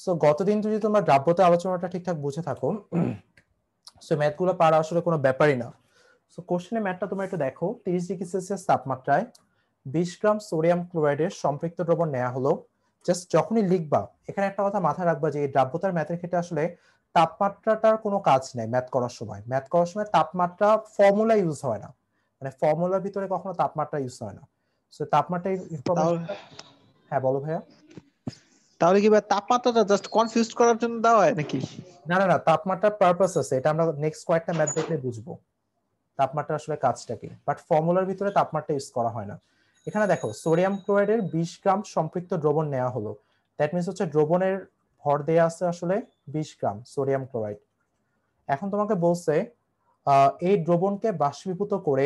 So গতদিন যদি তোমরা দ্রাব্যতা আলোচনাটা ঠিকঠাক বুঝে থাকো, সো ম্যাথগুলো পারা আসলে কোনো ব্যাপারই না। সো কোশ্চেনে ম্যাথটা তোমরা একটু দেখো। 30°C তাপমাত্রায় 20 গ্রাম সোডিয়াম ক্লোরাইডের সম্পৃক্ত দ্রবণ নেওয়া হলো। জাস্ট যখনই লিখবা এখানে একটা কথা মাথায় রাখবা যে এই দ্রাব্যতার ম্যাথের ক্ষেত্রে আসলে তাপমাত্রাটার কোনো কাজ নেই। ম্যাথ করার সময় তাপমাত্রা ফর্মুলা ইউজ হয় না, মানে ফর্মুলার ভিতরে কখনো তাপমাত্রা ইউজ হয় না। সো তাপমাত্রা ইনফরমেশন। হ্যাঁ বলো ভাইয়া। তাহলে কি ভাই তাপমাত্রাটা জাস্ট কনফিউজ করার জন্য দেওয়া হয় নাকি? না না না, তাপমাত্রার পারপাস আছে, এটা আমরা নেক্সট কয়েকটা ম্যাথ দেখলে বুঝবো তাপমাত্রা আসলে কাজটা কি। বাট ফর্মুলার ভিতরে তাপমাত্রা ইউজ করা হয় না। এখানে দেখো সোডিয়াম ক্লোরাইডের 20 গ্রাম সম্পৃক্ত দ্রবণ নেওয়া হলো। দ্যাট মিনস হচ্ছে দ্রবণের ভর দেয়া আছে আসলে 20 গ্রাম সোডিয়াম ক্লোরাইড। এখন তোমাকে বলছে এই দ্রবণকে বাষ্পীভূত করে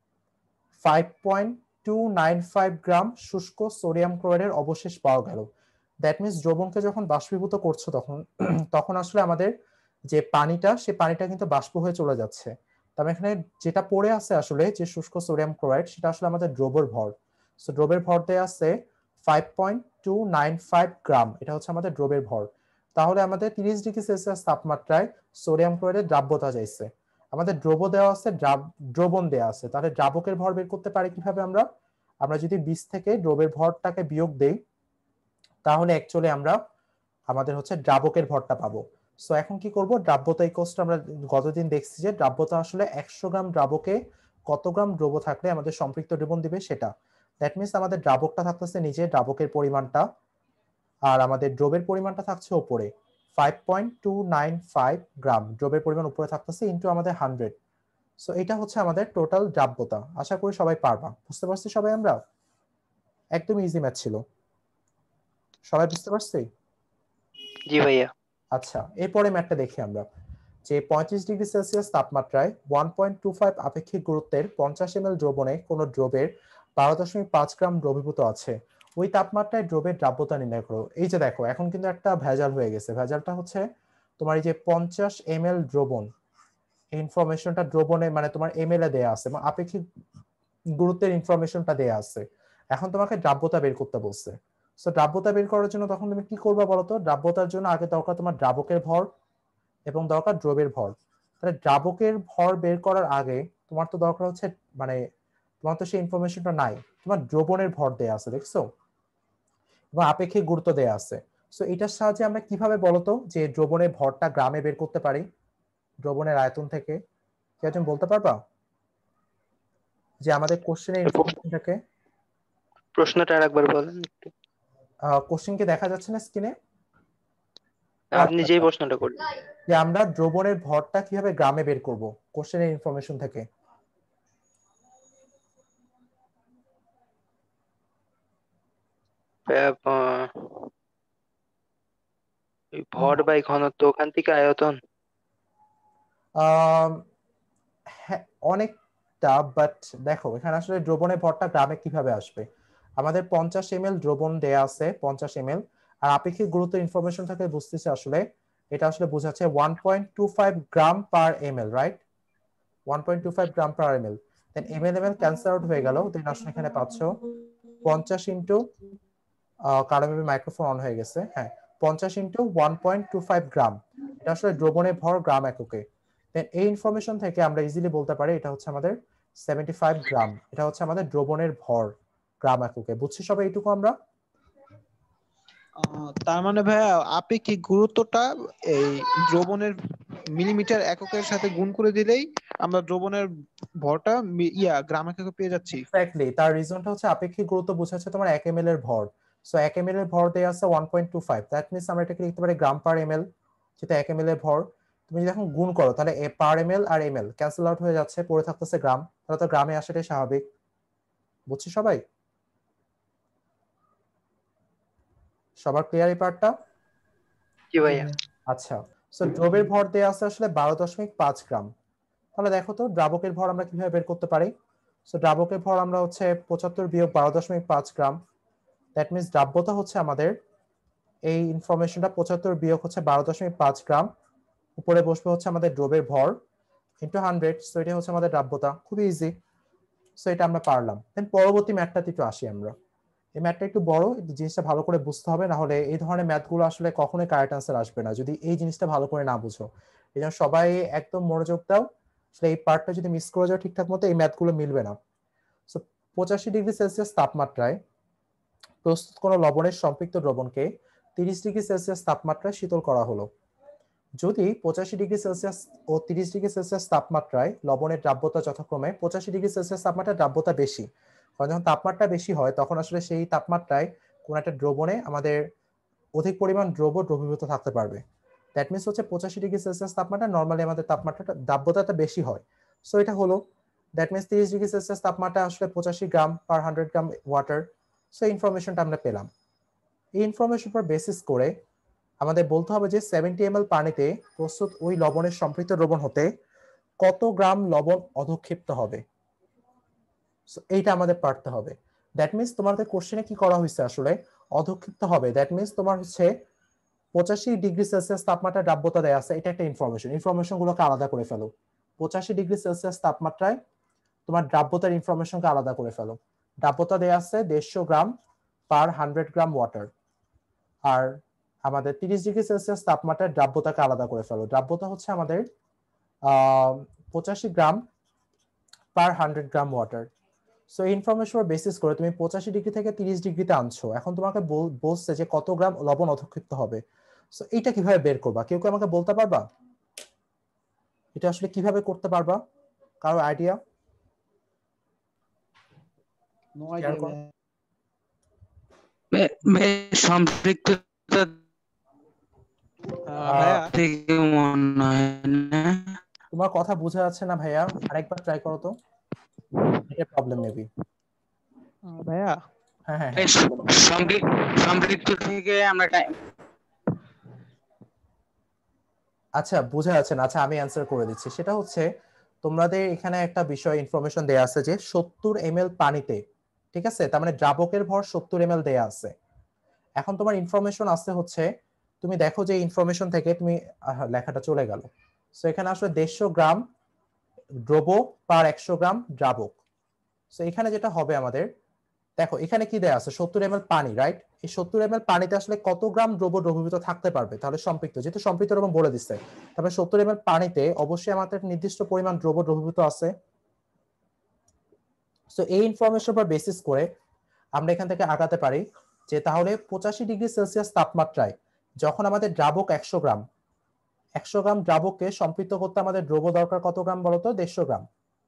5.295 গ্রাম শুষ্ক সোডিয়াম ক্লোরাইডের অবশেষ পাওয়া গেল। দ্যাট মিনস দ্রবণকে যখন বাষ্পীভূত করছো তখন তখন আসলে আমাদের যে পানিটা, সে পানিটা কিন্তু বাষ্প হয়ে চলে যাচ্ছে। তবে এখানে যেটা পড়ে আছে আসলে যে শুষ্ক সোডিয়াম ক্লোরাইড, সেটা আসলে আমাদের দ্রবর ভর। সো দ্রবের ভর দেয়া আছে 5.295 গ্রাম, এটা হচ্ছে আমাদের দ্রবের ভর। তাহলে আমাদের 30°C তাপমাত্রায় সোডিয়াম ক্লোরাইডের দ্রাব্যতা চাইছে। আমাদের দ্রব দেওয়া আছে, দ্রবণ দেওয়া আছে, তাহলে দ্রাবকের ভর বের করতে পারি কিভাবে আমরা? আমরা যদি 20 থেকে দ্রবের ভরটাকে বিয়োগ দেই তাহলে অ্যাকচুয়ালি আমরা আমাদের হচ্ছে দ্রাবকের ভরটা পাবো। সো এখন কি করব, দ্রাব্যতা ইকুয়ালস আমরা গতদিন দেখছি যে দ্রাব্যতা আসলে 100 গ্রাম দ্রাবকে কত গ্রাম দ্রব থাকলে আমাদের সম্পৃক্ত দ্রবণ দিবে সেটা। দ্যাট মিনস আমাদের দ্রাবকটা থাকতেছে নিচে, দ্রাবকের পরিমাণটা, আর আমাদের দ্রবের পরিমাণটা থাকছে উপরে 5.295 গ্রাম। দ্রবের পরিমাণ উপরে থাকতেছে ইনটু আমাদের 100। সো এটা হচ্ছে আমাদের টোটাল দ্রাব্যতা। আশা করি সবাই পারবা, বুঝতে পারছি সবাই আমরা? একদম ইজি ম্যাথ ছিল, সবাই বুঝতে পারছি? জি ভাইয়া। আচ্ছা, এরপরে ম্যাথটা দেখি আমরা। যে 35°C তাপমাত্রায় 1.25 আপেক্ষিক গুরুত্বের 50 ml দ্রবণে কোনো দ্রবের 12.5 গ্রাম দ্রবীভূত আছে, ওই তাপমাত্রায় দ্রবের দ্রাব্যতা নির্ণয় করো। এই যে দেখো এখন কিন্তু একটা ভেজাল হয়ে গেছে। ভেজালটা হচ্ছে তোমার এই যে 50 ml দ্রবণ, এই ইনফরমেশনটা দ্রবণে মানে তোমার ml এ দেয়া আছে এবং আপেক্ষিক গুরুত্বের ইনফরমেশনটা দেয়া আছে। এখন তোমাকে দ্রাব্যতা বের করতে বলছে। সো দ্রাব্যতা বের করার জন্য তখন তুমি কি করবা বলতো? দ্রাব্যতার জন্য আগে দরকার তোমার দ্রাবকের ভর এবং দরকার দ্রবের ভর। তাহলে দ্রাবকের ভর বের করার আগে তোমার তো দরকার হচ্ছে, মানে তোমার তো সেই ইনফরমেশনটা নাই, তোমার দ্রবণের ভর দেয়া আছে দেখছো, এবং আপেক্ষিক গুরুত্ব দেয়া আছে। সো এটার সাহায্যে আমরা কিভাবে বলতো যে দ্রবণের ভরটা গ্রামে বের করতে পারি দ্রবণের আয়তন থেকে? কি তুমি বলতে পারবা যে আমাদের কোশ্চেনের ইনফরমেশনটাকে? প্রশ্নটা আরেকবার বলেন একটু। কোশ্চেন কি দেখা যাচ্ছে না স্ক্রিনে? আপনি যেই প্রশ্নটা করলেন। যে আমরা দ্রবণের ভরটা কিভাবে গ্রামে বের করব কোশ্চেনের ইনফরমেশন থেকে? ভর বাই ঘনত্ব, ওখান থেকে আয়তন। হ্যাঁ অনেকটা, বাট দেখো এখানে আসলে দ্রবণের ভরটা গ্রামে কিভাবে আসবে? আমাদের 50 ml দ্রবণ দেয়া আছে, 50 ml, আর আপেক্ষিক গুরুত্ব ইনফরমেশন থেকে বুঝতেছে আসলে এটা আসলে বোঝাচ্ছে 1.25 gram per ml, right? 1.25 gram per ml। Then ml ml cancel out হয়ে গেল। দেন আসলে এখানে পাচ্ছ 50 ইন্টু, কারো মাইক্রোফোন অন হয়ে গেছে, হ্যাঁ, 50 ইন্টু 1.25 গ্রাম, এটা আসলে দ্রবণের ভর গ্রাম এককে। দেন এই ইনফরমেশন থেকে আমরা ইজিলি বলতে পারি এটা হচ্ছে আমাদের 75 গ্রাম, এটা হচ্ছে আমাদের দ্রবণের ভর গ্রাম এককে। বুঝছি সবাই এইটুকু আমরা? তার মানে ভাইয়া আপেক্ষিক গুরুত্বটা এই দ্রবণের মিলিমিটার এককের সাথে গুণ করে দিলেই আমরা দ্রবণের ভরটা গ্রাম এককে পেয়ে যাচ্ছি। এক্স্যাক্টলি, তার রিজনটা হচ্ছে আপেক্ষিক গুরুত্ব বোঝাচ্ছে তোমার 1 ml এর ভর। সো 1 ml এর ভর দেয়া আছে 1.25, দ্যাট মিন্স আমরা এটাকে লিখতে পারি গ্রাম পার ml, যেটা 1 ml এর ভর। তুমি যদি এখন গুণ করো তাহলে পার ml আর ml ক্যান্সেল আউট হয়ে যাচ্ছে, পড়ে থাকতেছে গ্রাম, তাহলে তো গ্রামে আসাটাই স্বাভাবিক। বুঝছি সবাই? সবার ক্লিয়ার এই পার্টটা? জি ভাইয়া। আচ্ছা, সো দ্রবের ভর দেয়া আছে আসলে 12.5 গ্রাম। তাহলে দেখো তো দ্রাবকের ভর আমরা কিভাবে বের করতে পারি? সো দ্রাবকের ভর আমরা হচ্ছে 75 বিয়োগ 12.5 গ্রাম, দ্যাট মিনস দ্রাব্যতা হচ্ছে আমাদের এই ইনফরমেশনটা 75 বিয়োগ হচ্ছে 12.5 গ্রাম, উপরে বসবে হচ্ছে আমাদের দ্রবের ভর ইন্টু 100। সো এটা হচ্ছে আমাদের দ্রাব্যতা, খুবই ইজি। সো এটা আমরা পারলাম। দেন পরবর্তী ম্যাথটাতে একটু আসি আমরা। এই ম্যাথটা একটু বড়, জিনিসটা ভালো করে বুঝতে হবে, না হলে এই ধরনের ম্যাথগুলো আসলে কখনোই কারেক্ট আনসার আসবে না যদি এই জিনিসটা ভালো করে না বুঝো। এই জন্য সবাই একদম মনোযোগ দাও, আসলে এই পার্টটা যদি মিস করে যাও ঠিকঠাক মতো এই ম্যাথগুলো মিলবে না। সো 85°C তাপমাত্রায় প্রস্তুত কোনো লবণের সম্পৃক্ত দ্রবণকে 30°C তাপমাত্রায় শীতল করা হলো। যদি 85°C ও 30°C তাপমাত্রায় লবণের দ্রাব্যতা যথাক্রমে 85°C তাপমাত্রায় দ্রাব্যতা বেশি, কারণ যখন তাপমাত্রা বেশি হয় তখন আসলে সেই তাপমাত্রায় কোন একটা দ্রবণে আমাদের অধিক পরিমাণ দ্রবীভূত থাকতে পারবে। দ্যাট মিনস হচ্ছে 85°C তাপমাত্রা নর্মালি আমাদের তাপমাত্রাটা দ্রাব্যতাটা বেশি হয়। সো এটা হলো দ্যাট মিনস 30°C তাপমাত্রা আসলে 85 gram per 100 gram water. So ইনফরমেশনটা আমরা পেলাম। এই ইনফরমেশন পর বেসিস করে আমাদের বলতে হবে যে 70 ml পানিতে প্রস্তুত ওই লবণের সম্পৃক্ত দ্রবণ হতে কত গ্রাম লবণ অধক্ষিপ্ত হবে। এইটা আমাদের পারতে হবে। দ্যাট মিনস তোমাদের কোশ্চেনে কি করা হয়েছে আসলে অধক্ষিপ্ত হবে, দ্যাট মিনস তোমার হচ্ছে 85°C তাপমাত্রায় দ্রাব্যতা দেয়া আছে, এটা একটা ইনফরমেশন গুলোকে আলাদা করে ফেলো। 85°C তাপমাত্রায় তোমার দ্রাব্যতার ইনফরমেশনকে আলাদা করে ফেলো। দ্রাব্যতা দেয়া আছে 150 গ্রাম পার 100 গ্রাম ওয়াটার। আর আমাদের 30°C তাপমাত্রায় দ্রাব্যতাকে আলাদা করে ফেলো। দ্রাব্যতা হচ্ছে আমাদের 85 gram per 100 gram water. So information basis করে তুমি 85° থেকে 30°তে আনছো, এখন তোমাকে বলছে যে কত গ্রাম লবণ অধক্ষিপ্ত হবে। সো এটা কিভাবে বের করবা, কেউ আমাকে বলতে পারবা এটা আসলে কিভাবে করতে পারবা? কারো আইডিয়া? No idea. সম্পৃক্ততা ভাইয়া থেকে মনে হয় না। তোমার কথা বোঝা যাচ্ছে না ভাইয়া, আরেকবার ট্রাই করো তো, এটা প্রবলেম মেবি। ভাইয়া হ্যাঁ হ্যাঁ সম্পৃক্ত থেকে আমরা আচ্ছা বোঝা যাচ্ছে না। আচ্ছা আমি অ্যান্সার করে দিচ্ছি, সেটা হচ্ছে তোমাদের এখানে একটা বিষয় ইনফরমেশন দেয়া আছে যে 70 ml পানিতে, ঠিক আছে, তার মানে দ্রাবকের ভর 70 ml দেয়া আছে। এখন তোমার ইনফরমেশন আছে হচ্ছে, তুমি দেখো যে ইনফরমেশন থেকে তুমি লেখাটা চলে গেল। সো এখানে আসলে 150 গ্রাম দ্রব পার 100 গ্রাম দ্রাবক। সো এখানে যেটা হবে আমাদের, দেখো এখানে কি দেয়া আছে 70 ml পানি, রাইট? এই 70 ml পানিতে আসলে কত গ্রাম দ্রবীভূত থাকতে পারবে, তাহলে সম্পৃক্ত, যেহেতু সম্পৃক্ত দ্রবণ বলে দিচ্ছে, তাহলে 70 ml পানিতে অবশ্যই আমাদের নির্দিষ্ট পরিমাণ দ্রবীভূত আছে। সো এই ইনফরমেশন পর বেসিস করে আমরা এখান থেকে আগাতে পারি যে তাহলে 85°C তাপমাত্রায় যখন আমাদের দ্রাবক 100 গ্রাম দ্রাবককে সম্পৃক্ত করতে আমাদের দ্রব দরকার কত গ্রাম বলতো? 150 গ্রাম।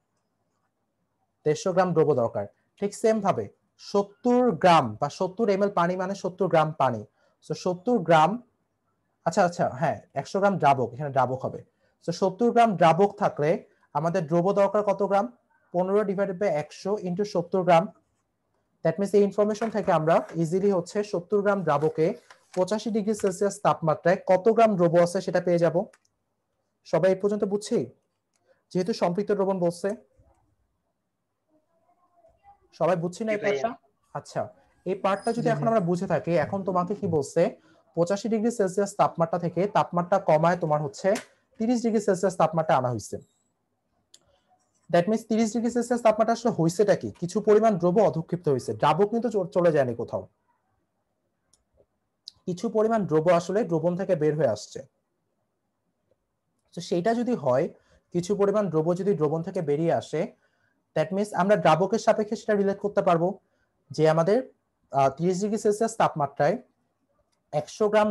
150 গ্রাম দ্রব দরকার। ঠিক সেম ভাবে 70 গ্রাম বা 70 ml পানি মানে 70 গ্রাম পানি। সো 70 গ্রাম, আচ্ছা হ্যাঁ 100 গ্রাম দ্রাবক, এখানে দ্রাবক হবে। সো 70 গ্রাম দ্রাবক থাকলে আমাদের দ্রব দরকার কত gram? 15/100 into 70 gram. That means এই ইনফরমেশন থেকে আমরা ইজিলি হচ্ছে 70 গ্রাম দ্রাবকে 85°C তাপমাত্রায় কত গ্রাম দ্রব আছে সেটা পেয়ে যাব। সবাই এই পর্যন্ত বুঝছি? যেহেতু সম্পৃক্ত দ্রবণ বলছে, সবাই বুঝছি না এই পার্টটা? আচ্ছা এই পার্টটা যদি এখন আমরা বুঝে থাকি, এখন তোমাকে কি বলছে 85°C তাপমাত্রা থেকে তাপমাত্রা কমায় তোমার হচ্ছে 30°C তাপমাত্রা আনা হয়েছে। দ্যাট মিনস 30°C তাপমাত্রা আসলে হয়েছেটা কি, কিছু পরিমাণ দ্রব অধক্ষিপ্ত হয়েছে, দ্রাবক কিন্তু চলে যায়নি কোথাও, কিছু পরিমাণ দ্রব আসলে দ্রবণ থেকে বের হয়ে আসছে। তো সেইটা যদি হয়, কিছু পরিমাণ দ্রব যদি দ্রবণ থেকে বেরিয়ে আসে, দ্যাট মিনস আমরা দ্রাবকের সাপেক্ষে সেটা রিলেট করতে পারবো যে আমাদের 30°C তাপমাত্রায় 100 গ্রাম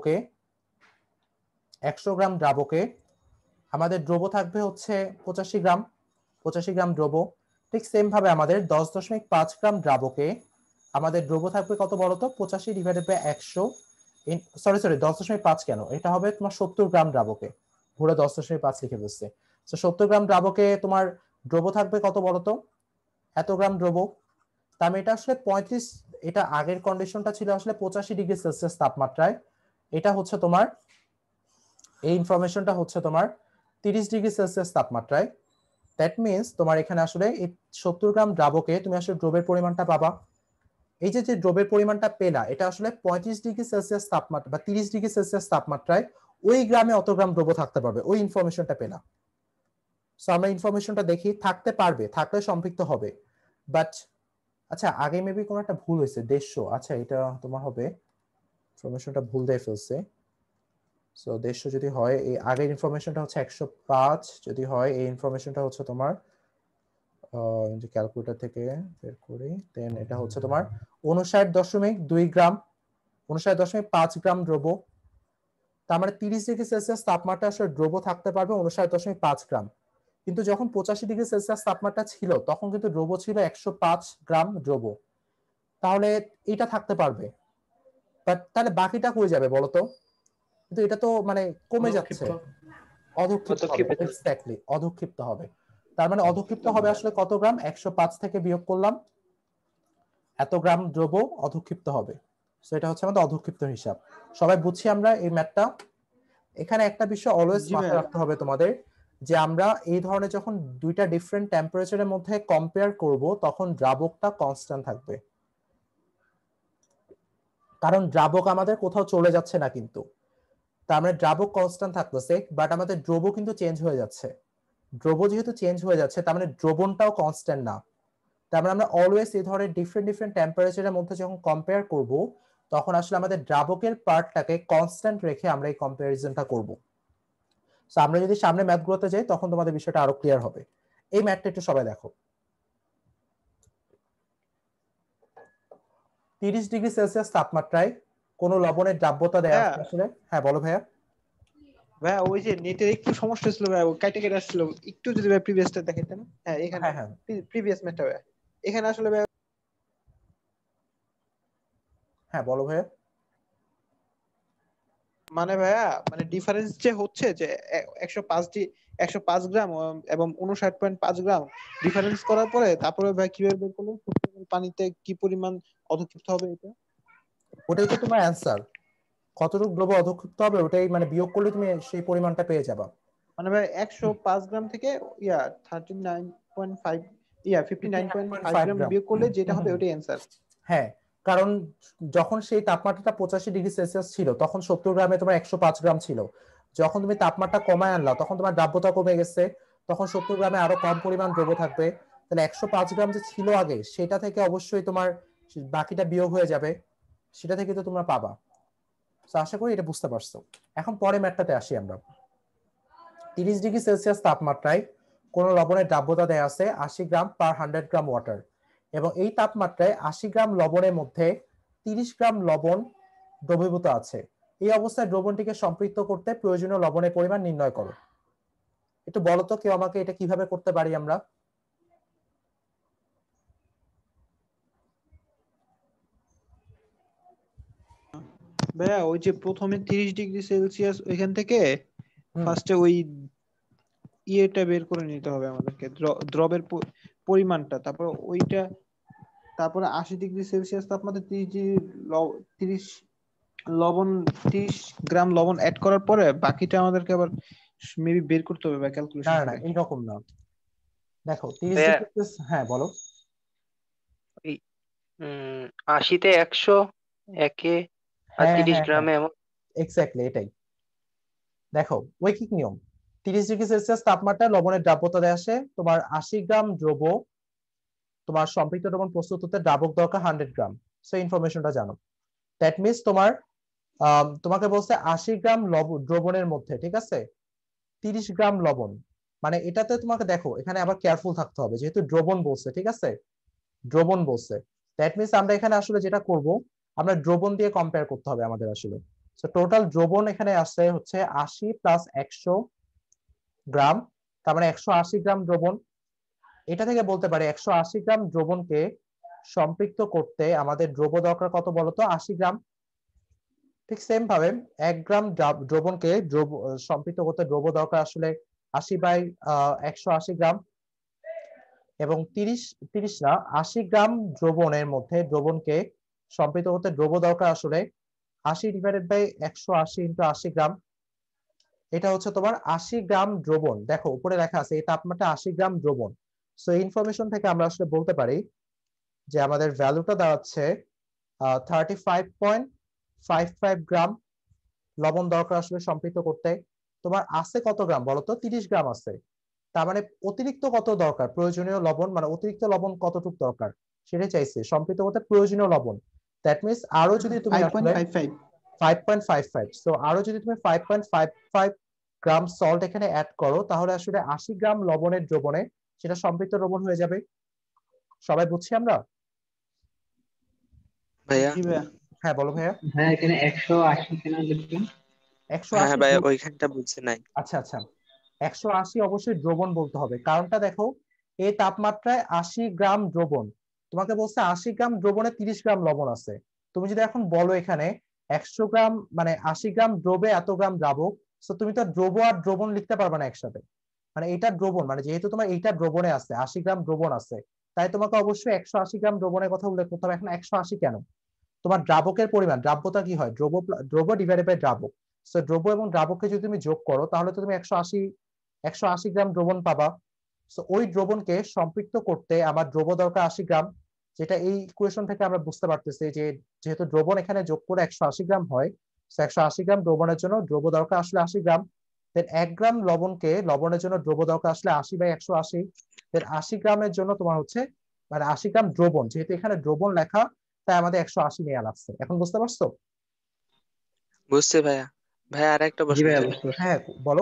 দ্রাবকে আমাদের দ্রব থাকবে হচ্ছে 85 গ্রাম দ্রব। ঠিক সেম ভাবে আমাদের 10.5 গ্রাম দ্রাবকে আমাদের দ্রব থাকবে কত বলতো? 85/100, সরি 10.5 কেন, এটা হবে তোমার 70 গ্রাম দ্রাবকে, ঘুরে 10.5 লিখে বসছে। তো 70 গ্রাম দ্রাবকে তোমার দ্রব থাকবে কত বলতো? এত গ্রাম দ্রব। তার মানে এটা আসলে 35, এটা আগের কন্ডিশনটা ছিল আসলে 85°C তাপমাত্রায়, এটা হচ্ছে তোমার এই ইনফরমেশনটা হচ্ছে তোমার 30°C তাপমাত্রায়। দ্যাট মিনস তোমার এখানে আসলে এই 70 গ্রাম দ্রাবকে তুমি আসলে দ্রবের পরিমাণটা পাবা। এই যে দ্রবের পরিমাণটা পেলা, এটা আসলে 35°C তাপমাত্রা বা 30°C তাপমাত্রায় ওই গ্রামে অত গ্রাম দ্রব থাকতে পারবে, ওই ইনফরমেশনটা পেলা। সো আমরা ইনফরমেশনটা দেখি, থাকতে পারবে, থাকলে সম্পৃক্ত হবে, বাট আচ্ছা আগে মেবি কোনো একটা ভুল হয়েছে 150, আচ্ছা এটা তোমার হবে ইনফরমেশনটা ভুল দিয়ে ফেলছে। সো 150 যদি হয়, এই আগের ইনফরমেশনটা হচ্ছে 105 যদি হয়, এই ইনফরমেশনটা হচ্ছে তোমার যে ক্যালকুলেটর থেকে বের করি, দেন এটা হচ্ছে তোমার 59.2 গ্রাম, 59.5 গ্রাম দ্রব্য। তার মানে 30 ডিগ্রি সেলসিয়াস তাপমাত্রা আসলে দ্রব্য থাকতে পারবে 59.5 গ্রাম। কিন্তু যখন 85 ডিগ্রি সেলসিয়াস তাপমাত্রা ছিল তখন কিন্তু দ্রব্য ছিল 105 গ্রাম দ্রব্য। তাহলে এটা থাকতে পারবে, তাহলে বাকিটা কই যাবে বলতো? কিন্তু এটা তো মানে কমে যাচ্ছে, অধঃক্ষিপ্ত হবে, এক্স্যাক্টলি অধঃক্ষিপ্ত হবে। তার মানে অধঃক্ষিপ্ত হবে আসলে কত গ্রাম? 105 থেকে বিয়োগ করলাম এত গ্রাম দ্রব্য অধঃক্ষিপ্ত হবে। সো এটা হচ্ছে আমাদের অধঃক্ষিপ্ত হিসাব। সবাই বুঝছি আমরা এই ম্যাথটা? এখানে একটা বিষয় অলওয়েজ জি মাথায় ভাইয়া। রাখতে হবে তোমাদের, যে আমরা এই ধরনের যখন দুইটা ডিফারেন্ট টেম্পারেচারের মধ্যে কম্পেয়ার করব তখন দ্রাবকটা কনস্ট্যান্ট থাকবে, কারণ দ্রাবক আমাদের কোথাও চলে যাচ্ছে না কিন্তু। তার মানে দ্রাবক কনস্ট্যান্ট থাকতেছে, বাট আমাদের দ্রব্য কিন্তু চেঞ্জ হয়ে যাচ্ছে। দ্রব্য যেহেতু চেঞ্জ হয়ে যাচ্ছে তার মানে দ্রবণটাও কনস্ট্যান্ট না। তার মানে আমরা অলওয়েজ এই ধরনের ডিফারেন্ট ডিফারেন্ট টেম্পারেচারের মধ্যে যখন কম্পেয়ার করব তখন আসলে আমাদের দ্রাবকের পার্টটাকে কনস্ট্যান্ট রেখে আমরা এই কম্পারিজনটা করব। সো আমরা যদি সামনে ম্যাথগুলোতে যাই তখন তোমাদের বিষয়টা আরো ক্লিয়ার হবে। এই ম্যাথটা একটু সবাই দেখো। 30 ডিগ্রি সেলসিয়াস তাপমাত্রায় কোন লবণের দ্রাব্যতা দেয়া আছে আসলে। হ্যাঁ বলো ভাইয়া। ভাইয়া ওই যে নেটের একটু সমস্যা ছিল ভাইয়া, কেটে কেটে আসছিল একটু, যদি ভাই প্রিভিয়াসটা দেখাইতেন। হ্যাঁ এখানে হ্যাঁ হ্যাঁ প্রিভিয়াস ম্যাথটা ভাইয়া, এখানে আসলে ভাইয়া হ্যাঁ বলো ভাইয়া। মানে ভাইয়া মানে ডিফারেন্স যে হচ্ছে যে 105 গ্রাম এবং 59.5 গ্রাম ডিফারেন্স করার পরে তারপরে ভাই কিভাবে বের করলেন পানিতে কি পরিমাণ অধঃক্ষিপ্ত হবে এটা? ওটাই তো তোমার অ্যান্সার, কতটুকু দ্রব্য অধঃক্ষিপ্ত হবে ওটাই মানে বিয়োগ করলে তুমি সেই পরিমাণটা পেয়ে যাবা। মানে ভাই 105 গ্রাম থেকে 39.5 59.5 59.5 গ্রাম গ্রাম। বিয়োগ করলে যেটা হুম, হবে হুম। ওটাই অ্যান্সার। হ্যাঁ, কারণ যখন সেই তাপমাত্রাটা 85 ডিগ্রি সেলসিয়াস ছিল তখন 70 গ্রামে তোমার 105 গ্রাম ছিল। যখন তুমি তাপমাত্রা কমায় আনলা তখন তোমার দ্রাব্যতা কমে গেছে, তখন 70 গ্রামে আরো কম পরিমাণ দ্রব্য থাকবে। তাহলে 105 গ্রাম যে ছিল আগে সেটা থেকে অবশ্যই তোমার বাকিটা বিয়োগ হয়ে যাবে, সেটা থেকে তো তোমরা পাবা। তো আশা করি এটা বুঝতে পারছো। এখন পরে ম্যাথটাতে আসি আমরা। 30 ডিগ্রি সেলসিয়াস তাপমাত্রায় কোন লবণের দ্রাব্যতা দেয়া আছে 80 গ্রাম পার 100 গ্রাম ওয়াটার, এবং এই তাপমাত্রায় 80 গ্রাম লবণের মধ্যে 30 গ্রাম লবণ দ্রবীভূত আছে। এই অবস্থায় দ্রবণটিকে সম্পৃক্ত করতে প্রয়োজনীয় লবণের পরিমাণ নির্ণয় করো। একটু বলো তো কেউ আমাকে, এটা কিভাবে করতে পারি আমরা? ভাইয়া ওই যে প্রথমে 30 ডিগ্রি সেলসিয়াস ওইখান থেকে হুম, ফার্স্টে ওই ইয়েটা বের করে নিতে হবে আমাদেরকে, দ্রবের পরিমাণটা, তারপর ওইটা, তারপরে 80 ডিগ্রি সেলসিয়াস তাপমাত্রা 30 লবণ 30 গ্রাম লবণ অ্যাড করার পরে বাকিটা আমাদেরকে আবার মেবি বের করতে হবে বা না ক্যালকুলেশন না না করে। এইরকম না। দেখো 30 ভাইয়া ডিগ্রি সেলসিয়াস, হ্যাঁ বলো। ওই 80-তে 100, একে আর হ্যাঁ 30 হ্যাঁ হ্যাঁ গ্রামে এমন। এক্স্যাক্টলি এটাই। দেখো ঐকিক নিয়ম, 30 ডিগ্রি সেলসিয়াস তাপমাত্রায় লবণের দ্রাব্যতা দেয়া আসে তোমার 80 গ্রাম দ্রব্য, তোমার সম্পৃক্ত দ্রবণ প্রস্তুত হতে দ্রাবক দরকার 100 গ্রাম। সো ইনফরমেশনটা জানো। দ্যাট মিনস তোমার তোমাকে বলছে 80 গ্রাম দ্রবণের মধ্যে, ঠিক আছে, 30 গ্রাম লবণ। মানে এটাতে তোমাকে দেখো এখানে আবার কেয়ারফুল থাকতে হবে, যেহেতু দ্রবণ বলছে, ঠিক আছে, দ্রবণ বলছে। দ্যাট মিনস আমরা এখানে আসলে যেটা করব, আমরা দ্রবণ দিয়ে কম্পেয়ার করতে হবে আমাদের আসলে। সো টোটাল দ্রবণ এখানে আসছে হচ্ছে 80 প্লাস 100 গ্রাম, তার মানে 180 গ্রাম দ্রবণ। এটা থেকে বলতে পারি 180 গ্রাম দ্রবণকে সম্পৃক্ত করতে আমাদের দ্রব্য দরকার কত বলতো? 80 গ্রাম। ঠিক সেম ভাবে 1 গ্রাম দ্রবণকে সম্পৃক্ত করতে দ্রব্য দরকার আসলে 80/180 গ্রাম, এবং 30 না 80 গ্রাম দ্রবণের মধ্যে দ্রবণকে সম্পৃক্ত করতে দ্রব্য দরকার আসলে 80/180 × 80 গ্রাম। এটা হচ্ছে তোমার 80 গ্রাম দ্রবণ। দেখো উপরে লেখা আছে এই তাপমাত্রা 80 গ্রাম দ্রবণ। সো এই ইনফরমেশন থেকে আমরা আসলে বলতে পারি যে আমাদের ভ্যালুটা দাঁড়াচ্ছে 35.55 গ্রাম লবণ দরকার আসলে সম্পৃক্ত করতে। তোমার আছে কত গ্রাম বলতো? 30 গ্রাম আছে। তার মানে অতিরিক্ত কত দরকার? প্রয়োজনীয় লবণ মানে অতিরিক্ত লবণ কতটুকু দরকার? সেটাই চাইছে, সম্পৃক্ত করতে প্রয়োজনীয় লবণ। দ্যাট মিনস আরো যদি তুমি আসলে 5.55 5.55, সো আরো যদি তুমি 5.55 গ্রাম সল্ট এখানে অ্যাড করো, তাহলে আসলে 80 গ্রাম লবণের দ্রবণে সেটা সম্পৃক্ত লবণ হয়ে যাবে। সবাই বুঝছি আমরা? ভাইয়া। জি ভাইয়া। হ্যাঁ বলো ভাইয়া। হ্যাঁ, এখানে 180 কেন লিখবেন? 180 ভাইয়া ওইখানটা বুঝছে নাই। আচ্ছা আচ্ছা, 180 অবশ্যই দ্রবণ বলতে হবে, কারণটা দেখো এই তাপমাত্রায় 80 গ্রাম দ্রবণ, তোমাকে বলছে 80 গ্রাম দ্রবণে 30 গ্রাম লবণ আছে। তুমি যদি এখন বলো এখানে 100 গ্রাম মানে 80 গ্রাম দ্রবে এত গ্রাম দ্রাবক, তো তুমি তো দ্রব আর দ্রবণ লিখতে পারবে না একসাথে। মানে এটা দ্রবণ, মানে যেহেতু তোমার এইটা দ্রবণে আছে, 80 গ্রাম দ্রবণ আছে, তাই তোমাকে অবশ্যই 180 গ্রাম দ্রবণের কথা উল্লেখ করতে হবে। এখন 180 কেন? তোমার দ্রাবকের পরিমাণ, দ্রাব্যতা কি হয়, দ্রব ডিভাইডেড বাই দ্রাবক। সো দ্রব এবং দ্রাবককে যদি তুমি যোগ করো, তাহলে তো তুমি 180 গ্রাম দ্রবণ পাবা। সো ওই দ্রবণকে সম্পৃক্ত করতে আমার দ্রব দরকার 80 গ্রাম, যেটা এই ইকুয়েশন থেকে আমরা বুঝতে পারতেছি যে যেহেতু দ্রবণ এখানে যোগ করে 180 গ্রাম হয়, 180 গ্রাম দ্রবণের জন্য দ্রব দরকার আসলে 80 গ্রাম। দেন 1 গ্রাম লবণের জন্য দ্রব দরকার আসলে 80/180। দেন 80 গ্রামের জন্য তোমার হচ্ছে মানে 80 গ্রাম দ্রবণ, যেহেতু এখানে দ্রবণ লেখা, তাই আমাদের 180 নেওয়া লাগছে। এখন বুঝতে পারছো? বুঝছে ভাইয়া। ভাইয়া আর একটা জি প্রশ্ন ভাইয়া, ছিল। বুঝতে পারছি। হ্যাঁ বলো।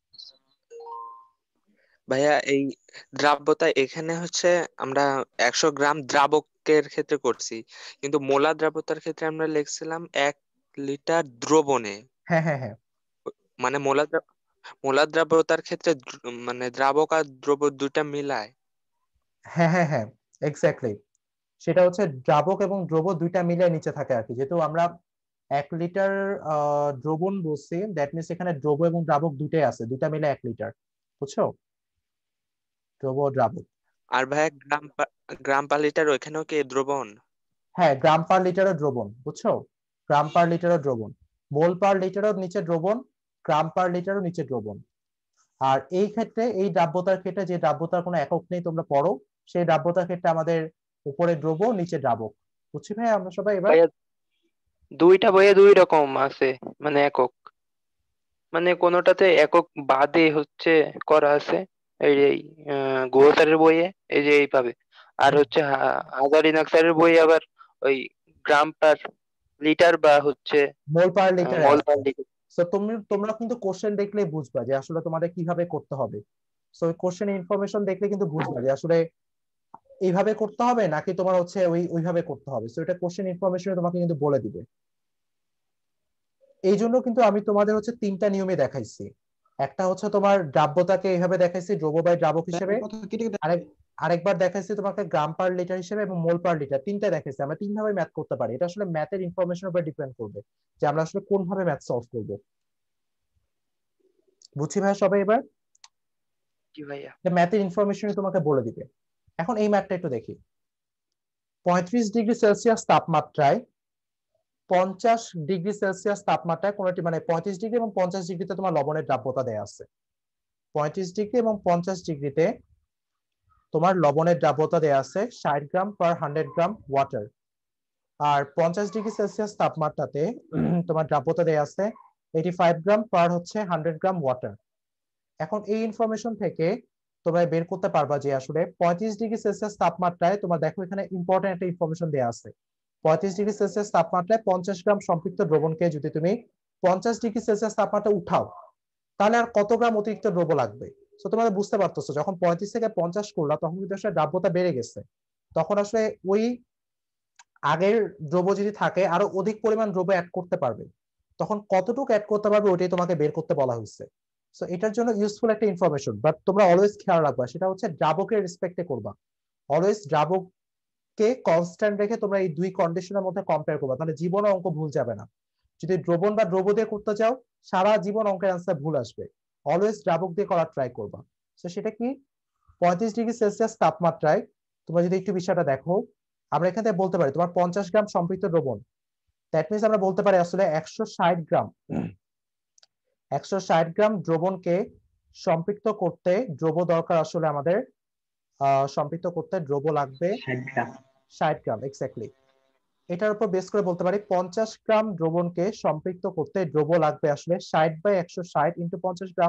ভাইয়া এই দ্রাব্যতা এখানে হচ্ছে আমরা 100 গ্রাম দ্রাবকের ক্ষেত্রে করছি, কিন্তু মোলার দ্রাব্যতার ক্ষেত্রে আমরা লিখছিলাম 1 লিটার দ্রবণে। হ্যাঁ হ্যাঁ হ্যাঁ মানে মোলার দ্রাব্যতার ক্ষেত্রে মানে দ্রাবক আর দ্রব দুটা মিলায়। হ্যাঁ হ্যাঁ হ্যাঁ এক্স্যাক্টলি। সেটা হচ্ছে দ্রাবক এবং দ্রব দুইটা মিলে নিচে থাকে আর কি। যেহেতু আমরা 1 লিটার দ্রবণ বলছি, দ্যাট মিনস এখানে দ্রব এবং দ্রাবক দুইটাই আছে, দুইটা মিলে 1 লিটার। বুঝছো? দ্রব ও দ্রাবক। আর ভাইয়া গ্রাম পার লিটার ওইখানেও কি দ্রবণ? হ্যাঁ, গ্রাম পার লিটারও দ্রবণ, বুঝছো? গ্রাম পার লিটারও দ্রবণ, মোল পার লিটারও নিচে দ্রবণ, গ্রাম পার লিটারও নিচে দ্রবণ। আর এই ক্ষেত্রে এই দ্রাব্যতার ক্ষেত্রে যে দ্রাব্যতার কোনো একক নেই তোমরা পড়ো, সেই দ্রাব্যতার ক্ষেত্রে আমাদের উপরে দ্রব নিচে দ্রাবক। বুঝছি ভাই আমরা সবাই এবার? ভাইয়া দুইটা বইয়ে দুই রকম আছে, মানে একক, মানে কোনোটাতে একক বাদে হচ্ছে করা আছে, এই যে গুহ স্যারের বইয়ে এই যে এইভাবে, আর হচ্ছে হাজারিনাক স্যারের বই আবার ওই গ্রাম পার লিটার বা হচ্ছে মোল পার লিটারে মল আছে। Per litre. তো তোমরা কিন্তু কোশ্চেন দেখলেই বুঝবা যে আসলে তোমাদের কিভাবে করতে হবে। সো ওই কোশ্চেন ইনফরমেশন দেখলে কিন্তু বুঝবা যে আসলে এইভাবে করতে হবে নাকি তোমার হচ্ছে ওইভাবে করতে হবে। সো এটা কোশ্চেন ইনফরমেশনে তোমাকে কিন্তু বলে দিবে। এই জন্য কিন্তু আমি তোমাদের হচ্ছে 3টা নিয়মে দেখাইছি। একটা হচ্ছে তোমার দ্রাব্যতাকে এইভাবে দেখাইছি দ্রব্য বাই দ্রাবক হিসেবে, কথা কেটে কেটে আরেকবার দেখাইছি তোমাকে গ্রাম পার লিটার হিসেবে, এবং মোল পার লিটার, তিনটা দেখাইছি। আমরা 3 ভাবে ম্যাথ করতে পারি। এটা আসলে ম্যাথের ইনফরমেশনের উপর ডিপেন্ড করবে যে আমরা আসলে কোন ভাবে ম্যাথ সলভ করব। বুঝছি ভাই সবাই এবার? জি ভাইয়া। ম্যাথের ইনফরমেশন তোমাকে বলে দিবে। এখন এই ম্যাথটা একটু দেখি। 35 ডিগ্রি সেলসিয়াস তাপমাত্রায় 50 ডিগ্রি সেলসিয়াস তাপমাত্রায় কোনটি মানে 35 ডিগ্রি এবং 50 ডিগ্রিতে তোমার লবণের দ্রাব্যতা দেয়া আছে। 35 ডিগ্রি এবং 50 ডিগ্রিতে তোমার লবণের দ্রাব্যতা দেয়া আছে 60 গ্রাম পার 100 গ্রাম ওয়াটার। আর 50 ডিগ্রি সেলসিয়াস তাপমাত্রাতে তোমার দ্রাব্যতা দেয়া আছে 85 গ্রাম পার হচ্ছে 100 গ্রাম ওয়াটার। এখন এই ইনফরমেশন থেকে তোমরা বের করতে পারবা যে আসলে 35 ডিগ্রি সেলসিয়াস তাপমাত্রায় তোমার দেখো এখানে ইম্পর্টেন্ট একটা ইনফরমেশন দেওয়া আছে। 35 ডিগ্রি সেলসিয়াস তাপমাত্রায় 50 গ্রাম সম্পৃক্ত দ্রবণকে যদি তুমি 50 ডিগ্রি সেলসিয়াস তাপমাত্রা উঠাও, তাহলে আর কত গ্রাম অতিরিক্ত দ্রব্য লাগবে? তো তোমরা বুঝতে পারতেছো, যখন 35 থেকে 50 করলা তখন কিন্তু আসলে দ্রাব্যতা বেড়ে গেছে। তখন আসলে ওই আগের দ্রব্য যদি থাকে আরো অধিক পরিমাণ দ্রব্য অ্যাড করতে পারবে। তখন কতটুকু অ্যাড করতে পারবে ওইটাই তোমাকে বের করতে বলা হয়েছে। সো এটার জন্য ইউজফুল একটা ইনফরমেশন, বাট তোমরা অলওয়েজ খেয়াল রাখবা সেটা হচ্ছে দ্রাবকের রেসপেক্টে করবা। অলওয়েজ দ্রাবককে কনস্ট্যান্ট রেখে তোমরা এই দুই কন্ডিশনের মধ্যে কম্পেয়ার করবা, তাহলে জীবনে অঙ্ক ভুল যাবে না। যদি দ্রবণ বা দ্রব্য দিয়ে করতে চাও, সারা জীবন অঙ্কের অ্যান্সার ভুল আসবে। অলওয়েজ দ্রাবক দিয়ে করার ট্রাই করবা। তো সেটা কি, 35 ডিগ্রি সেলসিয়াস তাপমাত্রায় তোমরা যদি একটু বিষয়টা দেখো, আমরা এখান থেকে বলতে পারি তোমার 50 গ্রাম সম্পৃক্ত দ্রবণ, দ্যাট মিনস আমরা বলতে পারি আসলে 160 গ্রাম 160 গ্রাম দ্রবণকে সম্পৃক্ত করতে দ্রব্য দরকার আসলে আমাদের সম্পৃক্ত করতে দ্রব্য লাগবে 60 গ্রাম। 60 গ্রাম এক্স্যাক্টলি। এটার উপর বেস করে বলতে পারি 50 গ্রাম দ্রবণকে সম্পৃক্ত করতে দ্রব্য লাগবে আসলে 60/160 ইন্টু 50 গ্রাম।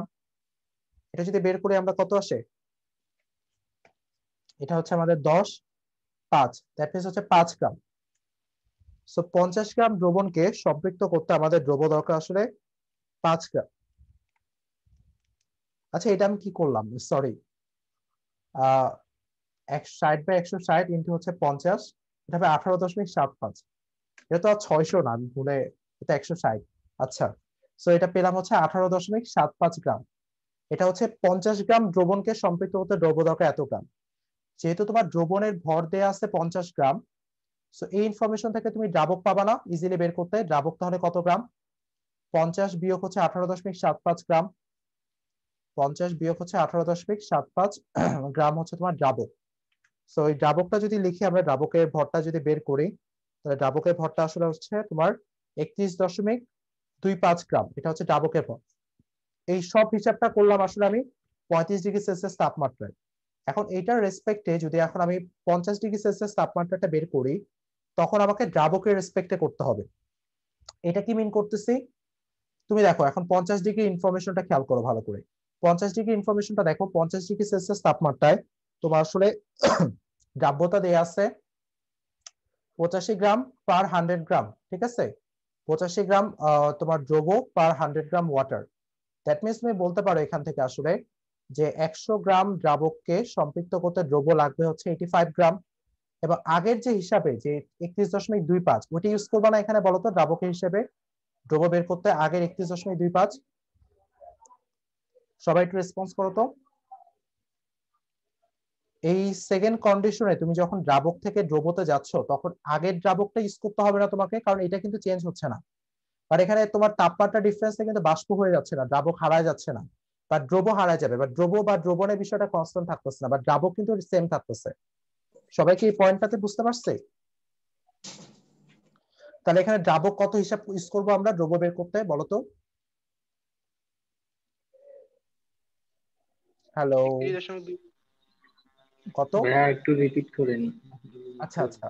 এটা যদি বের করে আমরা কত আসে, এটা হচ্ছে আমাদের 10 5, দ্যাট মিন্স হচ্ছে 5 গ্রাম। সো 50 গ্রাম দ্রবণকে সম্পৃক্ত করতে আমাদের দ্রব্য দরকার আসলে 5 গ্রাম। আচ্ছা, এটা আমি কি করলাম, সরি, 60/160 ইন্টু হচ্ছে 50, এটা হবে 18.75। এটা তো আর 600 না, আমি ভুলে, এটা 160। আচ্ছা, সো এটা পেলাম হচ্ছে 18.75 গ্রাম। এটা হচ্ছে 50 গ্রাম দ্রবণকে সম্পৃক্ত করতে দ্রব্য দরকার এত গ্রাম। যেহেতু তোমার দ্রবণের ভর দেয়া আছে 50 গ্রাম, সো এই ইনফরমেশন থেকে তুমি দ্রাবক পাবা না ইজিলি বের করতে। দ্রাবক তাহলে কত গ্রাম? 50 বিয়োগ হচ্ছে 18.75 গ্রাম, 50 বিয়োগ হচ্ছে 18.75 গ্রাম হচ্ছে তোমার দ্রাবক। সো এই দ্রাবকটা যদি লিখি আমরা, দ্রাবকের ভরটা যদি বের করি, তাহলে দ্রাবকের ভরটা আসলে হচ্ছে তোমার 31.25 গ্রাম। এটা হচ্ছে দ্রাবকের ভর। এই সব হিসাবটা করলাম আসলে আমি 35°C তাপমাত্রায়। এখন এইটার রেসপেক্টে যদি এখন আমি 50°C তাপমাত্রাটা বের করি, তখন আমাকে দ্রাবকের রেসপেক্টে করতে হবে। এটা কি মিন করতেছি? তুমি দেখো এখন 50° ইনফরমেশনটা খেয়াল করো ভালো করে। 50° ইনফরমেশনটা দেখো, 50°C তাপমাত্রায় তোমার আসলে দ্রাব্যতা দেয়া আছে 85 গ্রাম পার 100 গ্রাম, ঠিক আছে? 85 গ্রাম তোমার দ্রব্য per 100 gram water. That means তুমি বলতে পারো এখান থেকে আসলে যে 100 গ্রাম দ্রাবককে সম্পৃক্ত করতে দ্রব্য লাগবে হচ্ছে 85 গ্রাম। এবং আগের যে হিসাবে যে 31.25, ওইটা ইউজ করবা না এখানে, বলতো দ্রাবকের হিসেবে দ্রব্য বের করতে আগের 31.25। সবাই একটু রেসপন্স করো তো। এই সেকেন্ড কন্ডিশনে তুমি যখন দ্রাবক থেকে দ্রবতে যাচ্ছ, তখন আগের দ্রাবকটা ইউজ করতে হবে না তোমাকে, কারণ এটা কিন্তু চেঞ্জ হচ্ছে না। আর এখানে তোমার তাপমাত্রা ডিফারেন্সে কিন্তু বাষ্প হয়ে যাচ্ছে না, দ্রাবক হারায় যাচ্ছে না, বা দ্রব্য হারায় যাবে, বা দ্রব্য বা দ্রবণের বিষয়টা কনস্ট্যান্ট থাকতেছে না, বা দ্রাবক কিন্তু সেম থাকতেছে। সবাই কি এই পয়েন্টটাতে বুঝতে পারছে? তাহলে এখানে দ্রাবক কত হিসাব ইউজ করবো আমরা দ্রব্য বের করতে, বলতো? হ্যালো, 31.2। কত? ভাইয়া একটু রিপিট করেন। আচ্ছা আচ্ছা,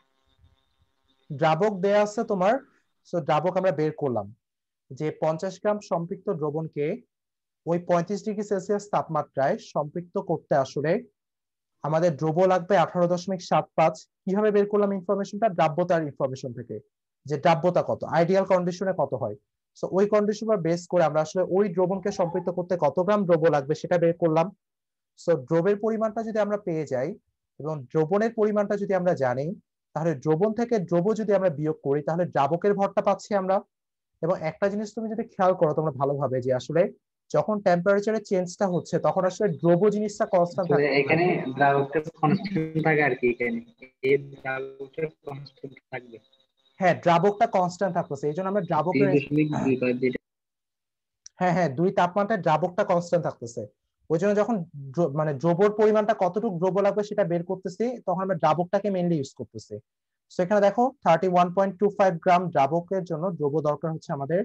দ্রাবক দেয়া আছে তোমার। সো দ্রাবক আমরা বের করলাম যে 50 গ্রাম সম্পৃক্ত দ্রবণকে ওই 35°C তাপমাত্রায় সম্পৃক্ত করতে আসলে আমাদের দ্রব্য লাগবে 18.75। কিভাবে বের করলাম ইনফরমেশনটা? দ্রাব্যতার ইনফরমেশন থেকে, যে দ্রাব্যতা কত, আইডিয়াল কন্ডিশনে কত হয়। সো ওই কন্ডিশন বেস করে আমরা আসলে ওই দ্রবণকে সম্পৃক্ত করতে কত গ্রাম দ্রব্য লাগবে সেটা বের করলাম। সো দ্রবের পরিমাণটা যদি আমরা পেয়ে যাই এবং দ্রবণের পরিমাণটা যদি আমরা জানি, তাহলে দ্রবণ থেকে দ্রব্য যদি আমরা বিয়োগ করি, তাহলে দ্রাবকের ভরটা পাচ্ছি আমরা। এবং একটা জিনিস তুমি যদি খেয়াল করো তোমরা ভালোভাবে, যে আসলে যখন টেম্পারেচারের চেঞ্জটা হচ্ছে, তখন আসলে দ্রব্য জিনিসটা কনস্ট্যান্ট আসলে থাকে। এখানে দ্রাবকটা কনস্ট্যান্ট থাকে আর কি, এখানে এই দ্রাবকটা কনস্ট্যান্ট থাকবে হ্যাঁ, দ্রাবকটা কনস্ট্যান্ট থাকতেছে, এই জন্য আমরা দ্রাবকের, 2.25 যেটা। হ্যাঁ হ্যাঁ, দুই তাপমাত্রায় দ্রাবকটা কনস্ট্যান্ট থাকতেছে। ওই জন্য যখন মানে দ্রবর পরিমাণটা কতটুকু দ্রব্য লাগবে সেটা বের করতেছি, তখন আমরা দ্রাবকটাকে মেইনলি ইউজ করতেছি। সো এখানে দেখো 31.25 গ্রাম দ্রাবকের জন্য দ্রব্য দরকার হচ্ছে আমাদের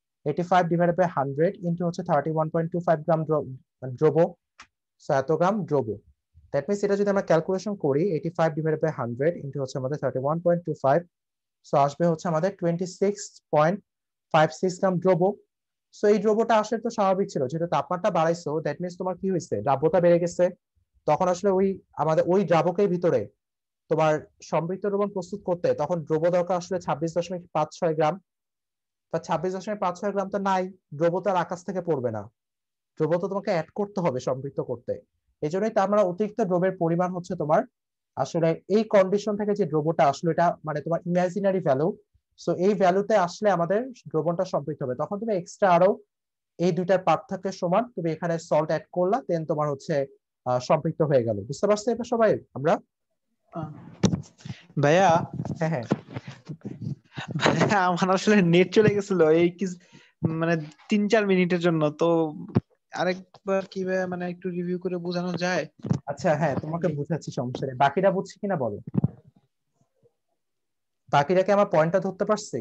85/100 ইন্টু হচ্ছে 31.25 গ্রাম দ্রব্য। সো এত গ্রাম দ্রব্য। দ্যাট মিনস এটা যদি আমরা ক্যালকুলেশন করি, 85/100 ইন্টু হচ্ছে আমাদের 31.25, সো আসবে হচ্ছে আমাদের 26.56 গ্রাম দ্রব্য। সো এই দ্রব্যটা আসলে তো স্বাভাবিক ছিল, যেহেতু তাপমাত্রা বাড়াইছো, দ্যাট মিনস তোমার কি হয়েছে, দ্রাব্যতা বেড়ে গেছে। তখন আসলে ওই আমাদের ওই দ্রাবকের ভিতরে তোমার সম্পৃক্ত দ্রবণ প্রস্তুত করতে তখন দ্রব্য দরকার আসলে 26.56 গ্রাম। তা 26.56 গ্রাম তো নাই, দ্রব্য তো আর আকাশ থেকে পড়বে না, দ্রব্য তো তোমাকে অ্যাড করতে হবে সম্পৃক্ত করতে। এই জন্যই তার মানে অতিরিক্ত দ্রব্যের পরিমাণ হচ্ছে তোমার আসলে এই কন্ডিশন থেকে যে দ্রব্যটা আসলে, এটা মানে তোমার ইমাজিনারি ভ্যালু। সো এই ভ্যালুতে আসলে আমাদের দ্রবণটা সম্পৃক্ত হবে, তখন তুমি এক্সট্রা আরো এই দুইটার পার্থক্যের সমান তুমি এখানে সল্ট অ্যাড করলা, দেন তোমার হচ্ছে সম্পৃক্ত হয়ে গেল। বুঝতে পারছি এটা সবাই আমরা? ভাইয়া, হ্যাঁ হ্যাঁ, ভাইয়া আমার আসলে নেট চলে গেছিল এই কিছু মানে 3-4 মিনিটের জন্য। তো আরেকবার কি ভাইয়া মানে একটু রিভিউ করে বোঝানো যায়? আচ্ছা হ্যাঁ, তোমাকে বুঝাচ্ছি, সমস্যা নেই। বাকিরা বুঝছি কিনা বলো, বাকিরা কি আমার পয়েন্টটা ধরতে পারছি?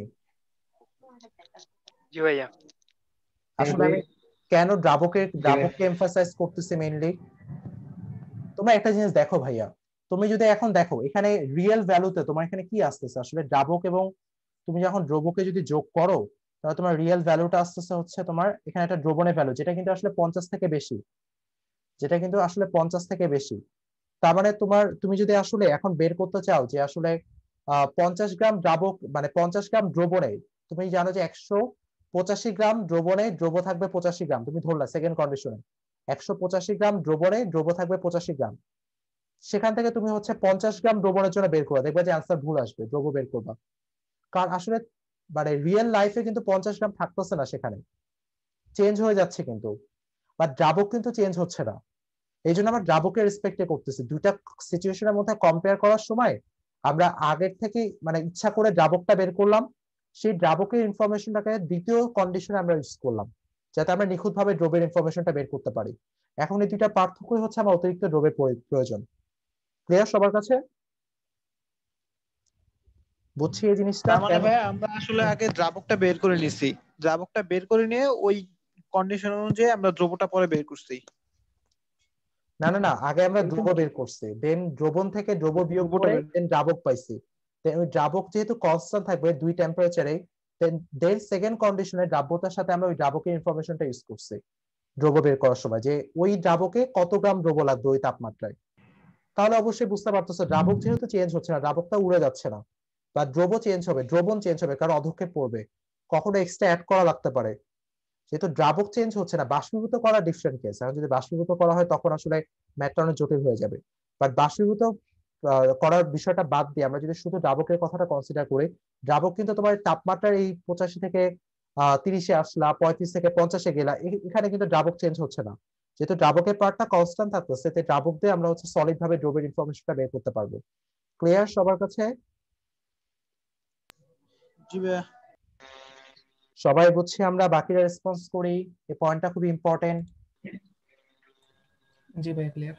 জি ভাইয়া। আসলে আমি কেন দ্রাবককে এমফাসাইজ করতেছি মেইনলি, তোমরা একটা জিনিস দেখো ভাইয়া, তুমি যদি এখন দেখো এখানে রিয়েল ভ্যালুতে তোমার এখানে কি আসতেছে আসলে দ্রাবক, এবং তুমি যখন দ্রব্যকে যদি যোগ করো, তাহলে তোমার রিয়েল ভ্যালুটা আসতেছে হচ্ছে তোমার এখানে একটা দ্রবণের ভ্যালু, যেটা কিন্তু আসলে 50 থেকে বেশি, যেটা কিন্তু আসলে 50 থেকে বেশি। তার মানে তুমি যদি আসলে এখন বের করতে চাও যে আসলে 50 গ্রাম দ্রাবক মানে 50 গ্রাম দ্রবণে, তুমি জানো যে 185 গ্রাম দ্রবণে দ্রব থাকবে 85 গ্রাম, তুমি ধরলা সেকেন্ড কন্ডিশনে 185 গ্রাম দ্রবণে দ্রব থাকবে 85 গ্রাম। সেখান থেকে তুমি হচ্ছে 50 গ্রাম দ্রবণের জন্য বের করবা, দেখবে যে আনসার ভুল আসবে, দ্রব বের করবা। কারণ আসলে মানে রিয়েল লাইফে কিন্তু 50 গ্রাম থাকতেছে না, সেখানে চেঞ্জ হয়ে যাচ্ছে কিন্তু, বাট দ্রাবক কিন্তু চেঞ্জ হচ্ছে না। এই জন্য আমরা দ্রাবকের রেসপেক্টে করতেছি। দুইটা সিচুয়েশনের মধ্যে কম্পেয়ার করার সময় আমরা আগের থেকে মানে ইচ্ছা করে দ্রাবকটা বের করলাম, সেই দ্রাবকের ইনফরমেশনটাকে দ্বিতীয় কন্ডিশনে আমরা ইউজ করলাম, যাতে আমরা নিখুঁতভাবে দ্রবের ইনফরমেশনটা বের করতে পারি। এখন এই দুইটা পার্থক্যই হচ্ছে আমার অতিরিক্ত দ্রবের প্রয়োজন। ক্লিয়ার সবার কাছে? বুঝছি এই জিনিসটা তার মানে কেন। ভাই আমরা আসলে আগে দ্রাবকটা বের করে নিছি, দ্রাবকটা বের করে নিয়ে ওই কন্ডিশন অনুযায়ী আমরা দ্রবটা পরে বের করছি। না না না, আগে আমরা এরকম দ্রব কি? বের করছি, দেন দ্রবণ থেকে দ্রব বিয়োগ দ্রবটা করে বের দেন দ্রাবক পাইছি। ওই দ্রাবক যেহেতু কনস্ট্যান্ট থাকবে দুই টেম্পারেচারে, দেন সেকেন্ড কন্ডিশনে দ্রাব্যতার সাথে আমরা ওই দ্রাবকের ইনফরমেশনটা ইউজ করছি দ্রব বের করার সময়, যে ওই দ্রাবকে কত গ্রাম দ্রব লাগবে ওই তাপমাত্রায়। তাহলে অবশ্যই বুঝতে পারতেছো দ্রাবক যেহেতু চেঞ্জ হচ্ছে না, দ্রাবকটা উড়ে যাচ্ছে না, বা দ্রব চেঞ্জ হবে, দ্রবণ চেঞ্জ হবে, কারণ অধক্ষেপ পড়বে, কখনো এক্সট্রা অ্যাড করা লাগতে পারে। যেহেতু দ্রাবক চেঞ্জ হচ্ছে না, বাষ্পীভূত করা ডিফারেন্ট কেস। এখন যদি বাষ্পীভূত করা হয় তখন আসলে ম্যাথটা অনেক জটিল হয়ে যাবে। বাট বাষ্পীভূত করার বিষয়টা বাদ দিয়ে আমরা যদি শুধু দ্রাবকের কথাটা কনসিডার করি, দ্রাবক কিন্তু তোমার তাপমাত্রার এই 85 থেকে 30-এ আসলা, 35 থেকে 50-এ গেলা, এখানে কিন্তু দ্রাবক চেঞ্জ হচ্ছে না। যেহেতু দ্রাবকের পার্টটা কনস্ট্যান্ট থাকতেছে, তাই দ্রাবক দিয়ে আমরা হচ্ছে সলিড ভাবে দ্রবের ইনফরমেশনটা বের করতে পারবো। ক্লিয়ার সবার কাছে? জি ভাইয়া। সবাই বুঝছি আমরা, বাকিরা রেসপন্স করি। এই পয়েন্টটা খুবই ইম্পর্টেন্ট। জি ভাই ক্লিয়ার।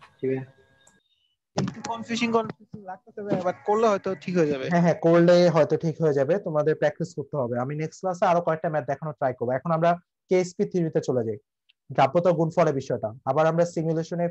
একটু কনফিউজিং লাগতেছে ভাই, বাট করলে হয়তো ঠিক হয়ে যাবে। হ্যাঁ হ্যাঁ, করলে হয়তো ঠিক হয়ে যাবে, তোমাদের প্র্যাকটিস করতে হবে। আমি নেক্সট ক্লাসে আরো কয়েকটা ম্যাথ দেখানোর ট্রাই করবো। এখন আমরা কেএসপি থিওরিতে চলে যাই, দ্রাব্যতা গুণফলের বিষয়টা। আবার আমরা সিমুলেশনে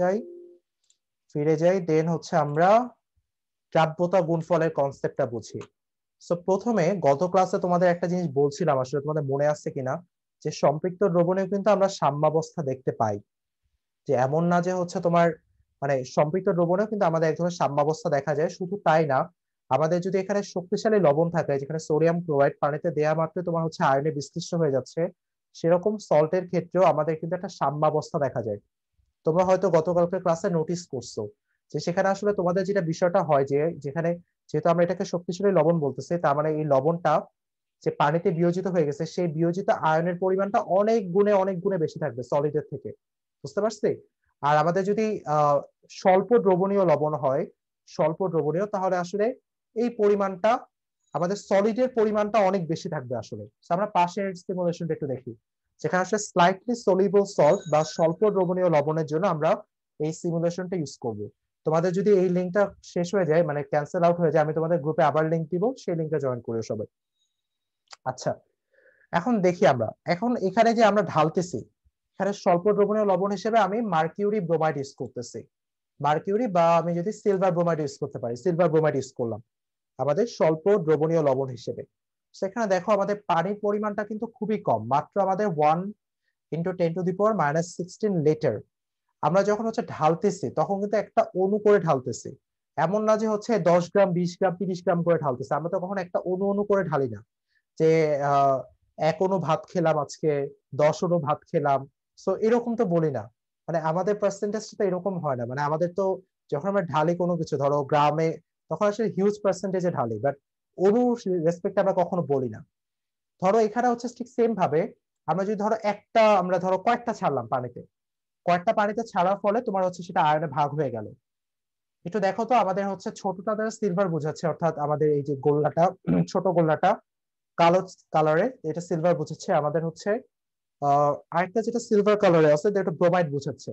ফিরে যাই, দেন হচ্ছে আমরা দ্রাব্যতা গুণফলের কনসেপ্টটা বুঝি। সো প্রথমে গত ক্লাসে তোমাদের একটা জিনিস বলছিলাম, আসলে তোমাদের মনে আছে কিনা, যে সম্পৃক্ত দ্রবণেও কিন্তু আমরা সাম্যাবস্থা দেখতে পাই। যে এমন না যে হচ্ছে তোমার মানে সম্পৃক্ত দ্রবণেও কিন্তু আমাদের এক ধরনের সাম্যাবস্থা দেখা যায়। শুধু তাই না, আমাদের যদি এখানে শক্তিশালী লবণ থাকে, যেখানে সোডিয়াম ক্লোরাইড পানিতে দেওয়া মাত্রই তোমার হচ্ছে আয়নে বিশ্লিষ্ট হয়ে যাচ্ছে, সেরকম সল্টের ক্ষেত্রেও আমাদের কিন্তু একটা সাম্যাবস্থা দেখা যায়। তোমরা হয়তো গতকালকে ক্লাসে নোটিস করছো যে সেখানে আসলে তোমাদের যেটা বিষয়টা হয়, যে যেখানে যেহেতু আমরা এটাকে শক্তিশালী লবণ বলতেছি, তার মানে এই লবণটা যে পানিতে বিয়োজিত হয়ে গেছে, সেই বিয়োজিত আয়নের পরিমাণটা অনেক গুণে বেশি থাকবে সলিডের থেকে। বুঝতে পারছি? আর আমাদের যদি স্বল্প দ্রবণীয় লবণ হয়, স্বল্প দ্রবণীয়, তাহলে আসলে এই পরিমাণটা আমাদের সলিডের পরিমাণটা অনেক বেশি থাকবে আসলে। আমরা পাশের সিমুলেশনটা একটু দেখি, যেখানে আসলে স্লাইটলি সলিবল সল্ট বা স্বল্প দ্রবণীয় লবণের জন্য আমরা এই সিমুলেশনটা ইউজ করব। তোমাদের যদি এই লিঙ্কটা শেষ হয়ে যায়, মানে ক্যান্সেল আউট হয়ে যায়, আমি তোমাদের গ্রুপে আবার লিঙ্ক দিব, সেই লিঙ্কে জয়েন করিও সবাই। আচ্ছা, এখন দেখি আমরা এখন এখানে যে আমরা ঢালতেছি, এখানে স্বল্প দ্রবণীয় লবণ হিসেবে আমি মার্কিউরি ব্রোমাইড ইউজ করতেছি। মার্কিউরি, বা আমি যদি সিলভার ব্রোমাইড ইউজ করতে পারি, সিলভার ব্রোমাইড ইউজ করলাম আমাদের স্বল্প দ্রবণীয় লবণ হিসেবে। সেখানে দেখো আমাদের পানির পরিমাণটা কিন্তু খুবই কম, মাত্র আমাদের 1 × 10⁻⁻16 লিটার। আমরা যখন হচ্ছে ঢালতেছি তখন কিন্তু একটা অণু করে ঢালতেছি, এমন না যে হচ্ছে 10 গ্রাম 20 গ্রাম 30 গ্রাম করে ঢালতেছি। আমরা তো কখনো একটা অণু অণু করে ঢালি না, যে এক অণু ভাত খেলাম আজকে, 10 অণু ভাত খেলাম, সো এরকম তো বলি না। মানে আমাদের পার্সেন্টেজটা তো এরকম হয় না। মানে আমাদের তো যখন আমরা ঢালি কোনো কিছু, ধরো গ্রামে, তখন আসলে হিউজ পার্সেন্টেজে ঢালি, বাট অণু রেসপেক্ট আমরা কখনো বলি না। ধরো এখানে হচ্ছে ঠিক সেম ভাবে আমরা যদি ধরো আমরা ধরো কয়েকটা ছাড়লাম পানিতে, কয়েকটা পানিতে ছাড়ার ফলে তোমার হচ্ছে সেটা আয়নে ভাগ হয়ে গেল। একটু দেখো তো, আমাদের হচ্ছে ছোটটা দ্বারা সিলভার বোঝাচ্ছে, অর্থাৎ আমাদের এই যে গোল্লাটা, ছোট গোল্লাটা কালো কালারে, এটা সিলভার বোঝাচ্ছে। আমাদের হচ্ছে আরেকটা যেটা সিলভার কালারে আছে, এটা ব্রোমাইড বোঝাচ্ছে।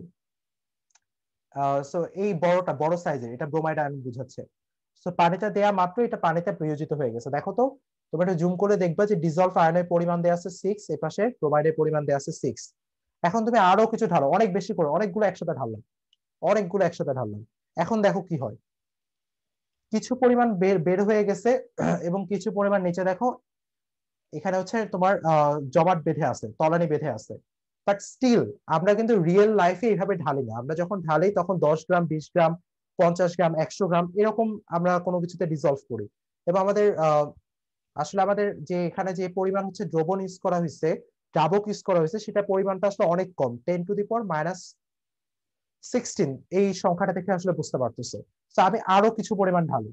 সো এই বড়টা, বড় সাইজের, এটা ব্রোমাইড আয়ন বোঝাচ্ছে। সো পানিতে দেয়া মাত্র এটা পানিতে বিয়োজিত হয়ে গেছে। দেখো তো, তোমরা একটু জুম করে দেখবা যে ডিজলভ আয়নের পরিমাণ দেয়া আছে 6, এই পাশে ব্রোমাইডের পরিমাণ দেয়া আছে 6। এখন তুমি আরো কিছু ঢালো, অনেক বেশি করে, অনেকগুলো একসাথে ঢাললাম। এখন দেখো কি হয়, কিছু পরিমাণ বের হয়ে গেছে, এবং কিছু পরিমাণ নিচে দেখো এখানে হচ্ছে তোমার জমাট বেঁধে আছে, তলানি বেঁধে আছে। বাট স্টিল আমরা কিন্তু রিয়েল লাইফে এইভাবে ঢালি না। আমরা যখন ঢালি তখন 10 গ্রাম 20 গ্রাম 50 গ্রাম 100 গ্রাম এরকম আমরা কোনো কিছুতে ডিজলভ করি। এবং আমাদের আসলে আমাদের যে এখানে যে পরিমাণ হচ্ছে দ্রবণ ইউজ করা হয়েছে, দ্রাবক ইউজ করা হয়েছে, সেটা পরিমাণটা আসলে অনেক কম, 10⁻⁻16 এই সংখ্যাটা দেখে আসলে বুঝতে পারতেছে। তো আমি আরো কিছু পরিমাণ ঢালি,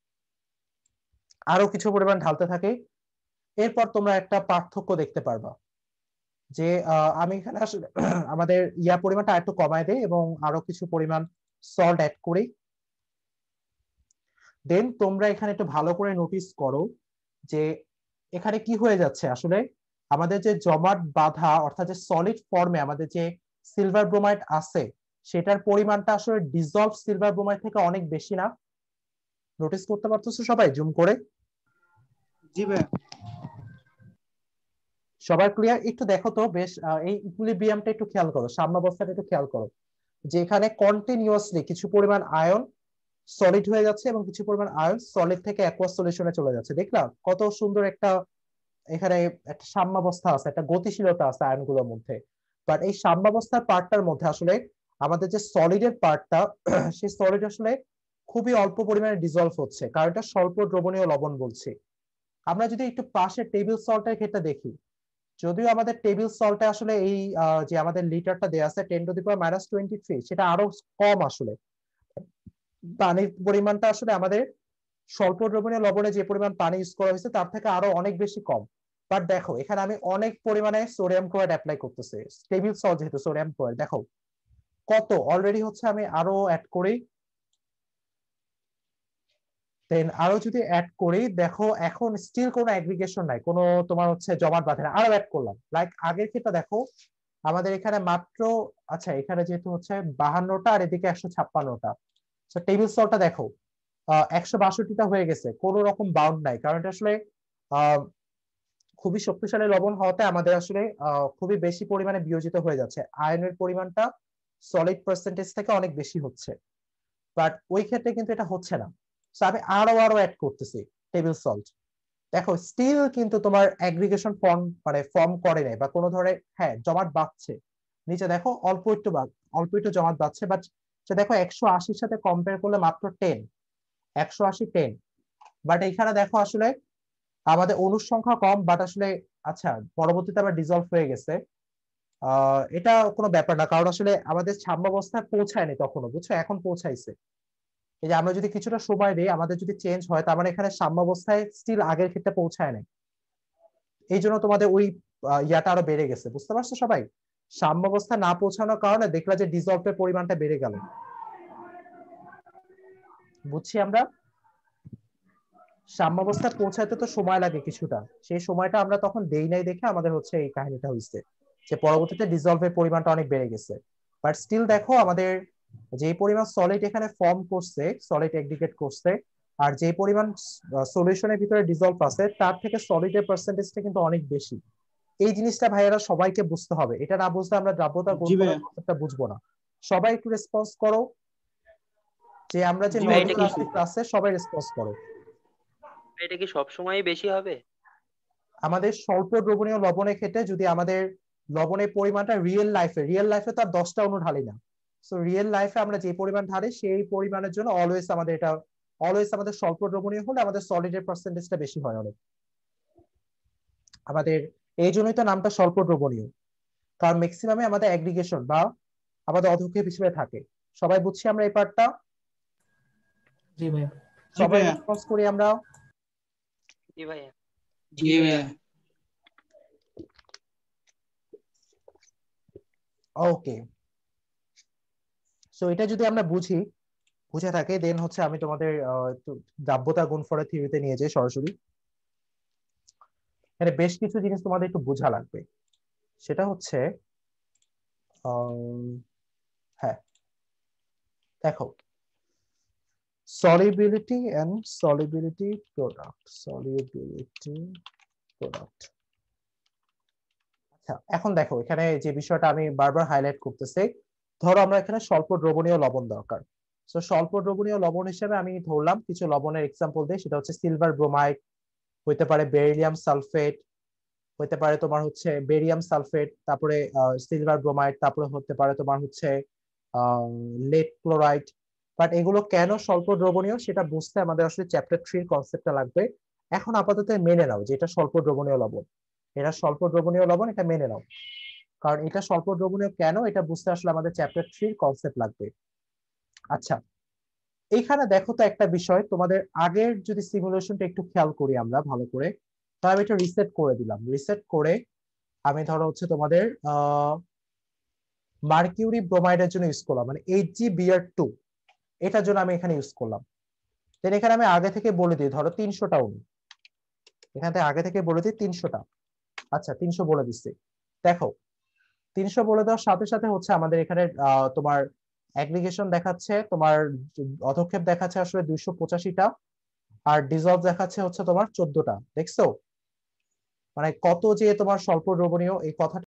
আরো কিছু পরিমাণ ঢালতে থাকি। এরপর তোমরা একটা পার্থক্য দেখতে পারবা যে আমি এখানে আসলে আমাদের পরিমাণটা একটু কমায় দেই এবং আরো কিছু পরিমাণ সল্ট অ্যাড করি। দেন তোমরা এখানে একটু ভালো করে নোটিস করো যে এখানে কি হয়ে যাচ্ছে আসলে, আমাদের যে জমাট বাঁধা অর্থাৎ যে সলিড ফর্মে আমাদের যে সিলভার ব্রোমাইড আছে সেটার পরিমাণটা আসলে ডিজলভ সিলভার ব্রোমাইড থেকে অনেক বেশি না? নোটিস করতে পারতেছো সবাই জুম করে? জি ভাইয়া। সবাই ক্লিয়ার? একটু দেখো তো বেশ, এই ইকুইলিব্রিয়ামটা একটু খেয়াল করো, সাম্যাবস্থাটা একটু খেয়াল করো যে এখানে কন্টিনিউয়াসলি কিছু পরিমাণ আয়ন সলিড হয়ে যাচ্ছে এবং কিছু পরিমাণ আয়ন সলিড থেকে অ্যাকুয়াস সলিউশনে চলে যাচ্ছে। দেখলাম কত সুন্দর একটা এখানে একটা সাম্যাবস্থা আছে, একটা গতিশীলতা আছে আয়নগুলোর মধ্যে। বাট এই সাম্যাবস্থার পার্টটার মধ্যে আসলে আমাদের যে সলিডের পার্টটা সেই সলিড আসলে খুবই অল্প পরিমাণে ডিজলভ হচ্ছে, কারণ এটা স্বল্প দ্রবণীয় লবণ বলছি। আমরা যদি একটু পাশে টেবিল সল্টের ক্ষেত্রে দেখি, যদিও আমাদের টেবিল সল্টে আসলে এই যে আমাদের লিটারটা দেয়া আছে 10⁻⁻23, সেটা আরো কম আসলে। পানির পরিমাণটা আসলে আমাদের স্বল্প দ্রবণীয় লবণে যে পরিমাণ পানি ইউজ করা হয়েছে তার থেকে আরো অনেক বেশি কম। বাট দেখো এখানে আমি অনেক পরিমাণে সোডিয়াম ক্লোরাইড অ্যাপ্লাই করতেছি, টেবিল সল্ট যেহেতু সোডিয়াম ক্লোরাইড, দেখো কত অলরেডি হচ্ছে আমি আরো অ্যাড করি। দেন আরো যদি অ্যাড করি, দেখো এখন স্টিল কোনো অ্যাগ্রিগেশন নাই, কোনো তোমার হচ্ছে জমাট বাঁধে না, আরো অ্যাড করলাম। লাইক আগের ক্ষেত্রে দেখো আমাদের এখানে মাত্র, আচ্ছা এখানে যেহেতু হচ্ছে 52টা আর এদিকে 156টা, টেবিল সল্টটা দেখো 162টা হয়ে গেছে, কোনো রকম বাউন্ড নাই, কারণ এটা আসলে খুবই শক্তিশালী লবণ হওয়াতে আমাদের আসলে খুবই বেশি পরিমাণে বিয়োজিত হয়ে যাচ্ছে, আয়নের পরিমাণটা সলিড পার্সেন্টেজ থেকে অনেক বেশি হচ্ছে। বাট ওই ক্ষেত্রে কিন্তু এটা হচ্ছে না, সো আমি আরো অ্যাড করতেছি টেবিল সল্ট। দেখো স্টিল কিন্তু তোমার অ্যাগ্রিগেশন ফর্ম করে নাই বা কোনো ধরনের, হ্যাঁ জমাট বাঁধছে নিচে, দেখো অল্প একটু জমাট বাঁধছে, বাট দেখো 180-র সাথে কম্পেয়ার করলে মাত্র 10, 180-10। বাট এখানে দেখো আসলে আমাদের অণুর সংখ্যা কম, বাট আসলে আচ্ছা পরবর্তীতে আবার ডিজলভ হয়ে গেছে। এটা কোনো ব্যাপার না, কারণ আসলে আমাদের সাম্যাবস্থায় পৌঁছায়নি তখনও, বুঝছো, এখন পৌঁছাইছে। এই যে আমরা যদি কিছুটা সময় দিই, আমাদের যদি চেঞ্জ হয়, তার মানে এখানে সাম্যাবস্থায় স্টিল আগের ক্ষেত্রে পৌঁছায় নাই, এই জন্য তোমাদের ওই আরো বেড়ে গেছে। বুঝতে পারছো সবাই? সাম্যাবস্থা না পৌঁছানোর কারণে দেখলা যে ডিজলভের পরিমাণটা বেড়ে গেল। বুঝছি আমরা সাম্যাবস্থায় পৌঁছাতে তো সময় লাগে কিছুটা, সেই সময়টা আমরা তখন দেই নাই দেখে আমাদের হচ্ছে এই কাহিনীটা হয়েছে, যে পরবর্তীতে ডিজলভের পরিমাণটা অনেক বেড়ে গেছে। বাট স্টিল দেখো আমাদের যে পরিমাণ সলিড এখানে ফর্ম করছে, সলিড এগ্রিগেট করছে, আর যে পরিমাণ সলিউশনের ভিতরে ডিজলভ আছে তার থেকে সলিডের পার্সেন্টেজটা কিন্তু অনেক বেশি। এই জিনিসটা ভাইয়েরা সবাইকে বুঝতে হবে, এটা না বুঝলে আমরা দ্রাব্যতা জি ভাইয়া। কনসেপ্টটা বুঝবো না। সবাই একটু রেসপন্স করো, যে আমরা যে জি ভাই, 9 এটা ক্লাসে ক্লাসে সবাই রেসপন্স করো। এটা কি সবসময় বেশি হবে? আমাদের স্বল্প দ্রবণীয় লবণের ক্ষেত্রে যদি আমাদের লবণের পরিমাণটা রিয়েল লাইফে তো আর 10টা অণু ঢালি না, সো রিয়েল লাইফে আমরা যে পরিমাণ ঢালি সেই পরিমাণের জন্য অলওয়েজ আমাদের স্বল্প দ্রবণীয় হলে আমাদের সলিডের পার্সেন্টেজটা বেশি হয় অনেক। আমাদের এই জন্যই তো নামটা স্বল্প দ্রবণীয়, কারণ ম্যাক্সিমামে আমাদের অ্যাগ্রিগেশন বা আমাদের অধক্ষেপ হিসেবে থাকে। সবাই বুঝছি আমরা এই পার্টটা? জি ভাই। সবাই রেসপন্স করি আমরা? জি ভাইয়া। জি ভাইয়া। ওকে, সো এটা যদি আমরা বুঝে থাকে, দেন হচ্ছে আমি তোমাদের একটু দ্রাব্যতা গুণফলের থিওরিতে নিয়ে যাই সরাসরি। এখানে বেশ কিছু জিনিস তোমাদের একটু বোঝা লাগবে, সেটা হচ্ছে হ্যাঁ দেখো solubility and solubility product, আচ্ছা এখন দেখো এখানে যে বিষয়টা আমি বারবার হাইলাইট করতেছি, ধরো আমরা এখানে স্বল্প দ্রবণীয় লবণ দরকার, তো স্বল্প দ্রবণীয় লবণ হিসেবে আমি ধরলাম কিছু লবণের এক্সাম্পল দিই, সেটা হচ্ছে সিলভার ব্রোমাইড, হইতে পারে বেরিলিয়াম সালফেট, হইতে পারে তোমার হচ্ছে বেরিয়াম সালফেট, তারপরে সিলভার ব্রোমাইড, তারপরে হতে পারে তোমার হচ্ছে লেড ক্লোরাইড, বাট এগুলো কেন স্বল্প দ্রবণীয় সেটা বুঝতে আমাদের আসলে চ্যাপ্টার 3 এর কনসেপ্টটা লাগবে। এখন আপাতত মেনে নাও যে এটা স্বল্প দ্রবণীয় লবণ, এটা স্বল্প দ্রবণীয় লবণ, এটা মেনে নাও। কারণ এটা স্বল্প দ্রবণীয় কেন এটা বুঝতে আসলে আমাদের চ্যাপ্টার 3 এর কনসেপ্ট লাগবে। আচ্ছা, এইখানে দেখো তো একটা বিষয়, তোমাদের আগের যদি সিমুলেশনটা একটু খেয়াল করি আমরা ভালো করে, তাহলে আমি এটা রিসেট করে দিলাম। রিসেট করে আমি ধরো হচ্ছে তোমাদের মার্কিউরি ব্রোমাইডের জন্য ইউজ করলাম, মানে HgBr2 এটার জন্য আমি এখানে ইউজ করলাম। দেন এখানে আমি আগে থেকে বলে দিই ধরো 300টা অণু, এখান থেকে আগে থেকে বলে দিই 300টা। আচ্ছা 300 বলে দিচ্ছি। দেখো 300 বলে দেওয়ার সাথে সাথে হচ্ছে আমাদের এখানে তোমার অ্যাগ্রিগেশন দেখাচ্ছে, তোমার অধক্ষেপ দেখাচ্ছে আসলে 285টা, আর ডিজলভ দেখাচ্ছে হচ্ছে তোমার 14টা। দেখছো মানে কত যে তোমার স্বল্প দ্রবণীয় এই কথাটা